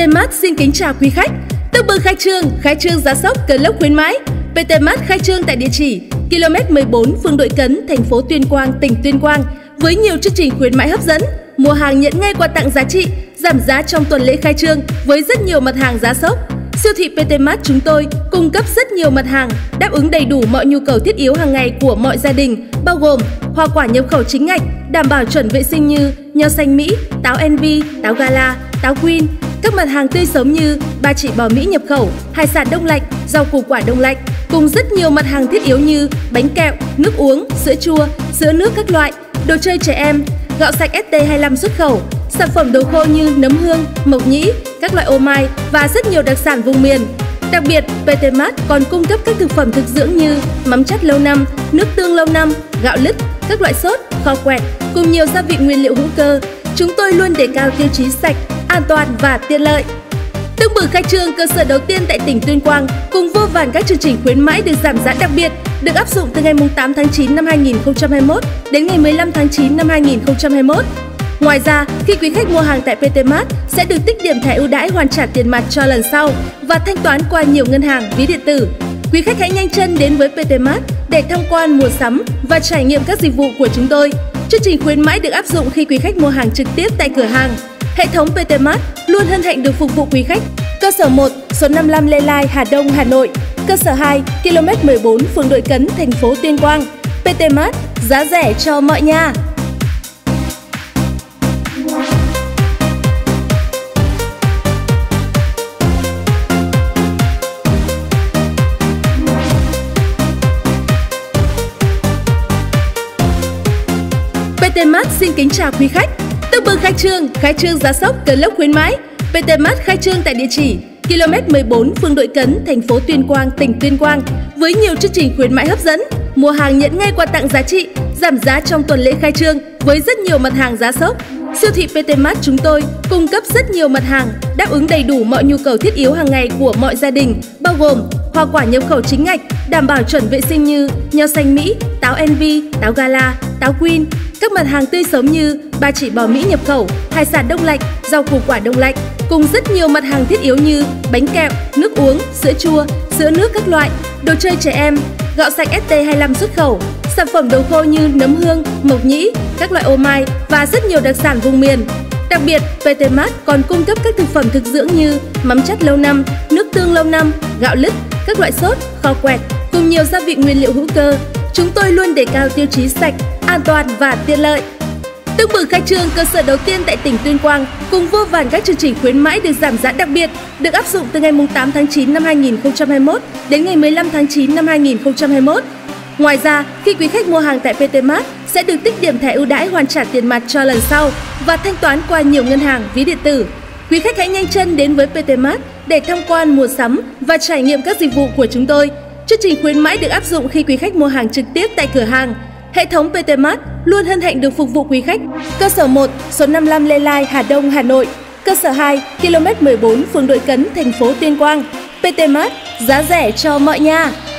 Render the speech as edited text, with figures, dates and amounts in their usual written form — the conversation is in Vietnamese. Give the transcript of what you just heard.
PT Mart xin kính chào quý khách. Tưng bừng khai trương giá sốc cờ lốc khuyến mãi. PT Mart khai trương tại địa chỉ km 14 phường Đội Cấn, thành phố Tuyên Quang, tỉnh Tuyên Quang với nhiều chương trình khuyến mãi hấp dẫn. Mua hàng nhận ngay quà tặng giá trị, giảm giá trong tuần lễ khai trương với rất nhiều mặt hàng giá sốc. Siêu thị PT Mart chúng tôi cung cấp rất nhiều mặt hàng đáp ứng đầy đủ mọi nhu cầu thiết yếu hàng ngày của mọi gia đình, bao gồm hoa quả nhập khẩu chính ngạch, đảm bảo chuẩn vệ sinh như nho xanh Mỹ, táo Envy, táo Gala, táo Queen, các mặt hàng tươi sống như ba chỉ bò Mỹ nhập khẩu, hải sản đông lạnh, rau củ quả đông lạnh, cùng rất nhiều mặt hàng thiết yếu như bánh kẹo, nước uống, sữa chua, sữa nước các loại, đồ chơi trẻ em, gạo sạch ST25 xuất khẩu, sản phẩm đồ khô như nấm hương, mộc nhĩ, các loại ô mai và rất nhiều đặc sản vùng miền. Đặc biệt, PT Mart còn cung cấp các thực phẩm thực dưỡng như mắm chắt lâu năm, nước tương lâu năm, gạo lứt, các loại sốt, kho quẹt cùng nhiều gia vị nguyên liệu hữu cơ. Chúng tôi luôn đề cao tiêu chí sạch, an toàn và tiện lợi. Tưng bừng khai trương cơ sở đầu tiên tại tỉnh Tuyên Quang cùng vô vàn các chương trình khuyến mãi được giảm giá đặc biệt được áp dụng từ ngày 8 tháng 9 năm 2021 đến ngày 15 tháng 9 năm 2021. Ngoài ra, khi quý khách mua hàng tại PT Mart sẽ được tích điểm thẻ ưu đãi hoàn trả tiền mặt cho lần sau và thanh toán qua nhiều ngân hàng, ví điện tử. Quý khách hãy nhanh chân đến với PT Mart để tham quan, mua sắm và trải nghiệm các dịch vụ của chúng tôi. Chương trình khuyến mãi được áp dụng khi quý khách mua hàng trực tiếp tại cửa hàng. Hệ thống PT Mart luôn hân hạnh được phục vụ quý khách. Cơ sở 1, số 55 Lê Lai, Hà Đông, Hà Nội. Cơ sở 2, km 14, phường Đội Cấn, thành phố Tuyên Quang. PT Mart, giá rẻ cho mọi nhà. PT Mart xin kính chào quý khách. Tưng bừng khai trương giá sốc cờ lốc khuyến mãi. PT Mart khai trương tại địa chỉ km 14 phường Đội Cấn, thành phố Tuyên Quang, tỉnh Tuyên Quang với nhiều chương trình khuyến mãi hấp dẫn. Mua hàng nhận ngay quà tặng giá trị, giảm giá trong tuần lễ khai trương với rất nhiều mặt hàng giá sốc. Siêu thị PT Mart chúng tôi cung cấp rất nhiều mặt hàng đáp ứng đầy đủ mọi nhu cầu thiết yếu hàng ngày của mọi gia đình, bao gồm hoa quả nhập khẩu chính ngạch, đảm bảo chuẩn vệ sinh như nho xanh Mỹ, táo Envy, táo Gala, táo Queen, các mặt hàng tươi sống như ba chỉ bò Mỹ nhập khẩu, hải sản đông lạnh, rau củ quả đông lạnh, cùng rất nhiều mặt hàng thiết yếu như bánh kẹo, nước uống, sữa chua, sữa nước các loại, đồ chơi trẻ em, gạo sạch ST25 xuất khẩu, sản phẩm đồ khô như nấm hương, mộc nhĩ, các loại ô mai và rất nhiều đặc sản vùng miền. Đặc biệt, PT Mart còn cung cấp các thực phẩm thực dưỡng như mắm chắt lâu năm, nước tương lâu năm, gạo lứt, các loại sốt, kho quẹt cùng nhiều gia vị nguyên liệu hữu cơ. Chúng tôi luôn đề cao tiêu chí sạch, an toàn và tiện lợi. Tưng bừng khai trương cơ sở đầu tiên tại tỉnh Tuyên Quang cùng vô vàn các chương trình khuyến mãi được giảm giá đặc biệt được áp dụng từ ngày 8 tháng 9 năm 2021 đến ngày 15 tháng 9 năm 2021. Ngoài ra, khi quý khách mua hàng tại PT Mart sẽ được tích điểm thẻ ưu đãi hoàn trả tiền mặt cho lần sau và thanh toán qua nhiều ngân hàng, ví điện tử. Quý khách hãy nhanh chân đến với PT Mart để tham quan, mua sắm và trải nghiệm các dịch vụ của chúng tôi. Chương trình khuyến mãi được áp dụng khi quý khách mua hàng trực tiếp tại cửa hàng. Hệ thống PT Mart luôn hân hạnh được phục vụ quý khách. Cơ sở 1, số 55 Lê Lai, Hà Đông, Hà Nội. Cơ sở 2, km 14, phường Đội Cấn, thành phố Tuyên Quang. PT Mart, giá rẻ cho mọi nhà.